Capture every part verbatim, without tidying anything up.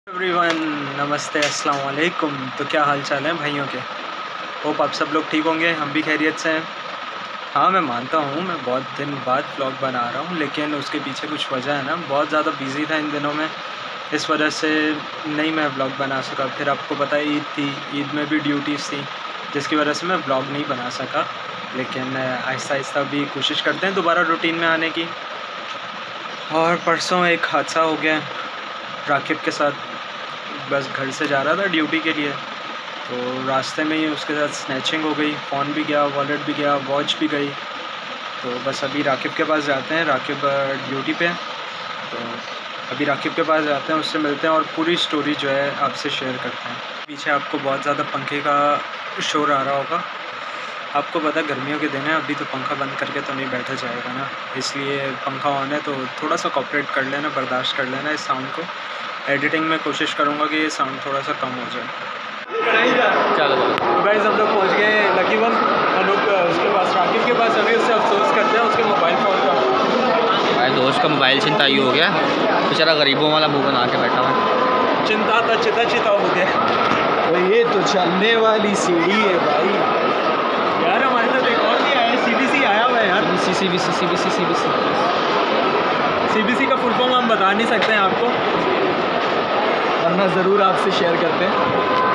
Everyone, नमस्ते, अस्सलाम वालेकुम। तो क्या हाल चाल है भाइयों के? होप आप सब लोग ठीक होंगे, हम भी खैरियत से हैं। हाँ, मैं मानता हूँ मैं बहुत दिन बाद व्लॉग बना रहा हूँ, लेकिन उसके पीछे कुछ वजह है ना। बहुत ज़्यादा बिज़ी था इन दिनों में, इस वजह से नहीं मैं व्लॉग बना सका। फिर आपको पता है ईद थी, ईद में भी ड्यूटीज़ थी, जिसकी वजह से मैं व्लॉग नहीं बना सका। लेकिन आहिस्ता आहिस्ता भी कोशिश करते हैं दोबारा रूटीन में आने की। और परसों एक हादसा हो गया राकिब के साथ। बस घर से जा रहा था ड्यूटी के लिए, तो रास्ते में ही उसके साथ स्नैचिंग हो गई। फ़ोन भी गया, वॉलेट भी गया, वॉच भी गई। तो बस अभी राकिब के पास जाते हैं, राकिब ड्यूटी पे। तो अभी राकिब के पास जाते हैं, उससे मिलते हैं और पूरी स्टोरी जो है आपसे शेयर करते हैं। पीछे आपको बहुत ज़्यादा पंखे का शोर आ रहा होगा। आपको पता गर्मियों के दिन है, अभी तो पंखा बंद करके तो नहीं बैठा जाएगा ना, इसलिए पंखा ऑन है। तो थोड़ा सा कोऑपरेट कर लेना, बर्दाश्त कर लेना इस साउंड को। एडिटिंग में कोशिश करूँगा कि ये साउंड थोड़ा सा कम हो जाए। चलो गाइस, हम लोग पहुँच गए लकी वन अनूप उसके पास, राकिब के पास। अभी उससे अफसोस करते हैं उसके मोबाइल फ़ोन का। भाई दोस्त का मोबाइल चिंता ही हो गया, बेचारा गरीबों वाला मुंह बना के बैठा हुआ। चिंता था चिता चिता हो गया। तो ये तो चलने वाली सीढ़ी है भाई। यार हमारे साथ एक और भी आया, सी बी सी आया हुआ है यार। C C B C C B C C B C C B C का फुल फॉर्म हम बता नहीं सकते हैं आपको, वरना ज़रूर आपसे शेयर करते हैं।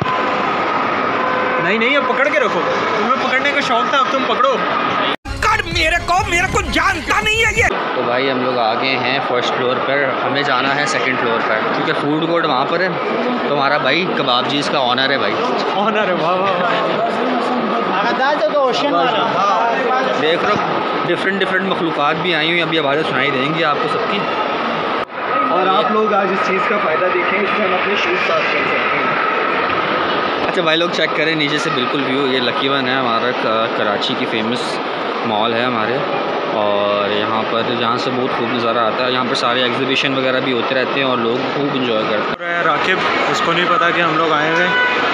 नहीं नहीं, अब पकड़ के रखो, तुम्हें पकड़ने का शौक था, अब तुम पकड़ो। कर मेरे को मेरे को जानता नहीं है ये। तो भाई हम लोग आ गए हैं फर्स्ट फ्लोर पर, हमें जाना है सेकंड फ्लोर पर, क्योंकि फूड कोर्ट वहाँ पर है। तो हमारा भाई कबाब जी इसका ऑनर है भाई। ऑनर है, वाह वाह वाह। देख रहे डिफरेंट डिफरेंट मखलूक़ात भी आई हुई, अभी आवाज़ें सुनाई देंगी आपको सबकी। और आप लोग आज इस चीज़ का फ़ायदा देखें, इससे हम अपने शूज़ साफ कर सकते हैं। अच्छा भाई लोग चेक करें नीचे से बिल्कुल व्यू। ये लकी वन है हमारा, कराची की फेमस मॉल है हमारे, और यहाँ पर जहाँ से बहुत खूब नज़ारा आता है। यहाँ पर सारे एग्जीबिशन वगैरह भी होते रहते हैं और लोग खूब इंजॉय करते हैं। राकिब, उसको नहीं पता कि हम लोग आए हुए।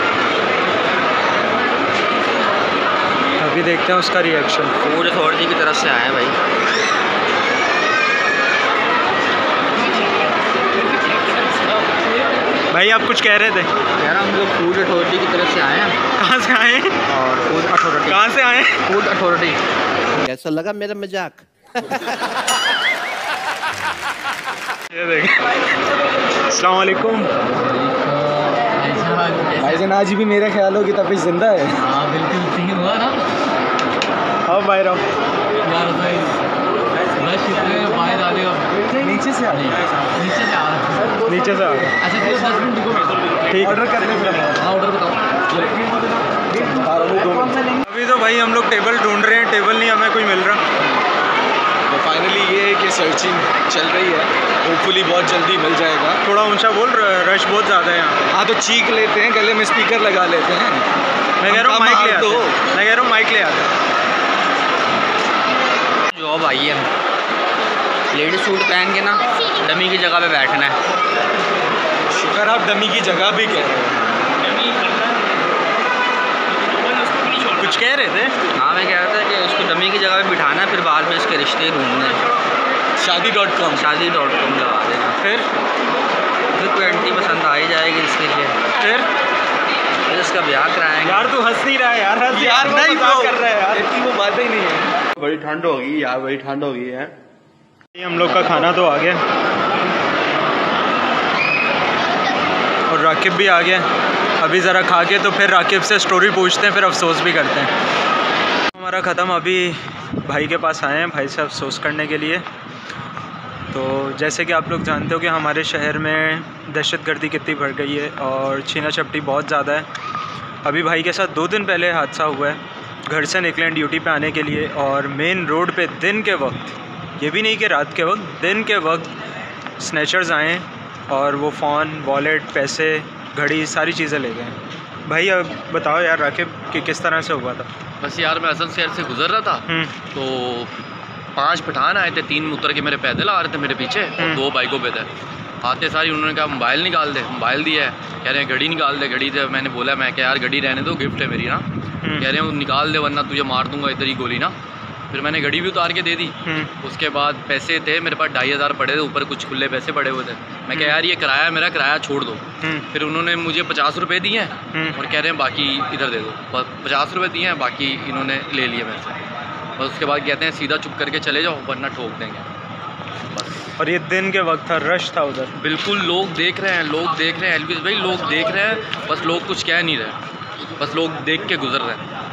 अभी देखते हैं उसका रिएक्शन। फूड अथॉरिटी की तरफ से आए हैं भाई। भाई आप कुछ कह रहे थे? यार हम लोग फूड अथॉरिटी की तरफ से आए हैं। कहाँ से आए? और फूड अथॉरिटी कहाँ से आए? Food authority. कैसा लगा मेरा मजाक? ये देख। अस्सलाम वालेकुम। भाईजान आज भी मेरा ख्याल हो कि तब जिंदा है। हाँ बिल्कुल ठीक हुआ ना। हाँ भाई रहो यार भाई रश इतने बाहर आने का। नीचे से आ रही नीचे से आ रहा। नीचे से आ गए। अच्छा ठीक है, दस मिनट रुको। ठीक। ऑर्डर करने के लिए। हाँ ऑर्डर बताओ। अभी तो भाई हम लोग टेबल ढूंढ रहे हैं, टेबल नहीं हमें कोई मिल रहा। तो फाइनली ये है कि सर्चिंग चल रही है, होपफुली बहुत जल्दी मिल जाएगा। थोड़ा ऊंचा बोल, रश बहुत ज़्यादा है यहाँ। हाँ तो चीख लेते हैं, गले में स्पीकर लगा लेते हैं। मैं कह रहा हूँ माइक ले आते हैं। मैं कह रहा हूँ माइक ले आते हैं। जॉब आई है, लेडीज सूट पहन के ना डमी की जगह पे बैठना है। शुक्र आप डमी की जगह भी कह रहे हैं। कुछ कह रहे थे? हाँ मैं कह रहा था कि उसको डमी की जगह पे बिठाना है, फिर बाद में इसके रिश्ते ढूंढने हैं। Shaadi dot com Shaadi dot com लगा देना। फिर फिर कोई आंटी पसंद आ ही जाएगी इसके लिए, फिर फिर इसका ब्याह कराएंगे। यार तू हंस नहीं रहा है यार, हंस यार वो नहीं मजाक bro, कर रहा है यार। इतनी वो बात ही नहीं है। बड़ी ठंड हो गई यार, बड़ी ठंड हो गई है। ये हम लोग का खाना तो आ गया और राकिब भी आ गया। अभी ज़रा खा के तो फिर राकिब से स्टोरी पूछते हैं, फिर अफसोस भी करते हैं। हमारा ख़त्म। अभी भाई के पास आए हैं, भाई से अफसोस करने के लिए। तो जैसे कि आप लोग जानते हो कि हमारे शहर में दहशतगर्दी कितनी बढ़ गई है और छीना झपटी बहुत ज़्यादा है। अभी भाई के साथ दो दिन पहले हादसा हुआ है। घर से निकले ड्यूटी पे आने के लिए और मेन रोड पे दिन के वक्त, ये भी नहीं कि रात के वक्त, दिन के वक्त स्नैचर्स आए और वो फ़ोन, वॉलेट, पैसे, घड़ी, सारी चीज़ें ले गए। भाई अब बताओ यार राकिब कि किस तरह से हुआ था? बस यार मैं असल शहर से गुजर रहा था, तो पांच पठान आए थे, तीन उतर के मेरे पैदल आ रहे थे मेरे पीछे और दो बाइकों पे थे। आते सारी उन्होंने कहा मोबाइल निकाल दे, मोबाइल दिया है, कह रहे हैं घड़ी निकाल दे, घड़ी दे। मैंने बोला मैं क्या यार घड़ी रहने दो, गिफ्ट है मेरी ना। कह रहे हैं निकाल दे वरना तुझे मार दूंगा इतनी गोली ना। फिर मैंने घड़ी भी उतार के दे दी। उसके बाद पैसे थे मेरे पास ढाई हज़ार पड़े थे, ऊपर कुछ खुले पैसे पड़े हुए थे। मैं कह यार ये किराया मेरा किराया छोड़ दो। फिर उन्होंने मुझे पचास रुपये दिए हैं और कह रहे हैं बाकी इधर दे दो। पचास रुपये दिए हैं, बाकी इन्होंने ले लिए मेरे से। बस उसके बाद कहते हैं सीधा चुप करके चले जाओ वरना ठोक देंगे बस। और ये दिन के वक्त था, रश था उधर। बिल्कुल लोग देख रहे हैं, लोग देख रहे हैं एलविस भाई, लोग देख रहे हैं, बस लोग कुछ कह नहीं रहे, बस लोग देख के गुजर रहे हैं।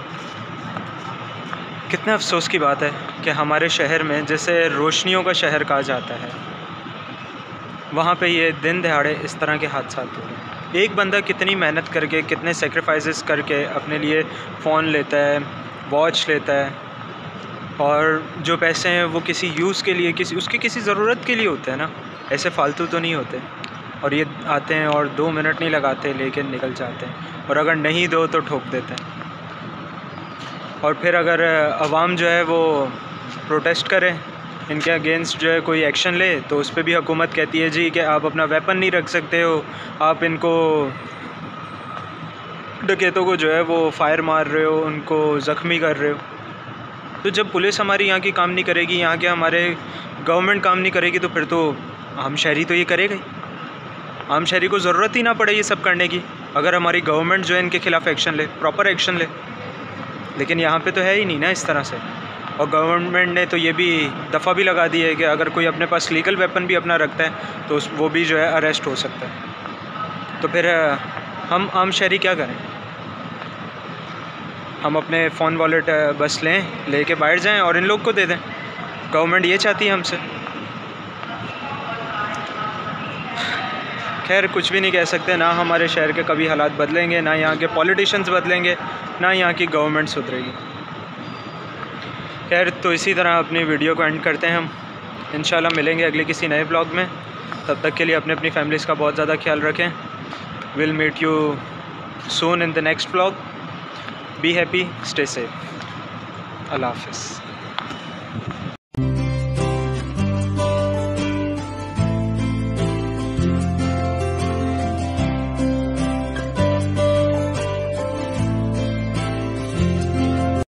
कितने अफसोस की बात है कि हमारे शहर में जैसे रोशनियों का शहर कहा जाता है, वहाँ पे ये दिन दहाड़े इस तरह के हादसा हो रहे हैं। एक बंदा कितनी मेहनत करके, कितने सेक्रीफाइसेस करके अपने लिए फ़ोन लेता है, वॉच लेता है, और जो पैसे हैं वो किसी यूज़ के लिए, किसी उसकी किसी ज़रूरत के लिए होते हैं ना, ऐसे फालतू तो नहीं होते। और ये आते हैं और दो मिनट नहीं लगाते लेकिन निकल जाते हैं, और अगर नहीं दो तो ठोक देते हैं। और फिर अगर अवाम जो है वो प्रोटेस्ट करे, इनके अगेंस्ट जो है कोई एक्शन ले, तो उस पर भी हुकूमत कहती है जी कि आप अपना वेपन नहीं रख सकते हो, आप इनको डकैतों को जो है वो फायर मार रहे हो, उनको ज़ख्मी कर रहे हो। तो जब पुलिस हमारी यहाँ की काम नहीं करेगी, यहाँ के हमारे गवर्नमेंट काम नहीं करेगी, तो फिर तो आम शहरी तो ये करेगा ही। आम शहरी को ज़रूरत ही ना पड़े ये सब करने की, अगर हमारी गवर्नमेंट जो है इनके ख़िलाफ़ एक्शन ले, प्रॉपर एक्शन ले। लेकिन यहाँ पे तो है ही नहीं ना इस तरह से। और गवर्नमेंट ने तो ये भी दफ़ा भी लगा दी है कि अगर कोई अपने पास लीगल वेपन भी अपना रखता है तो उस वो भी जो है अरेस्ट हो सकता है। तो फिर हम आम शहरी क्या करें? हम अपने फ़ोन वॉलेट बस लें, लेके बाहर जाएं और इन लोग को दे दें। गवर्नमेंट ये चाहती है हमसे। खैर कुछ भी नहीं कह सकते, ना हमारे शहर के कभी हालात बदलेंगे, ना यहाँ के पॉलिटिशियंस बदलेंगे, ना यहाँ की गवर्नमेंट सुधरेगी। खैर तो इसी तरह अपनी वीडियो को एंड करते हैं हम। इंशाल्लाह मिलेंगे अगले किसी नए ब्लॉग में। तब तक के लिए अपने अपनी फैमिलीज़ का बहुत ज़्यादा ख्याल रखें। Will meet you soon in the next blog. Be happy, stay safe. अल्लाह हाफ़िज़।